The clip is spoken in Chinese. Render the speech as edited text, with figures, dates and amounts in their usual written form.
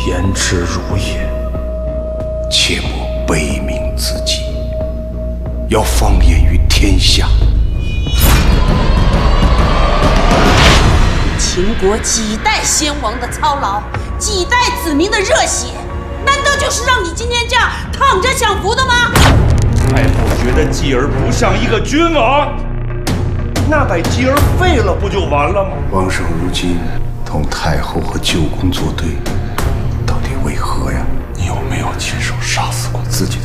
言之如也，切莫悲悯自己，要放眼于天下。 秦国几代先王的操劳，几代子民的热血，难道就是让你今天这样躺着享福的吗？ 太后觉得继儿不像一个君王，那把继儿废了不就完了吗？ 皇上如今同太后和舅公作对，到底为何呀？你有没有亲手杀死过自己的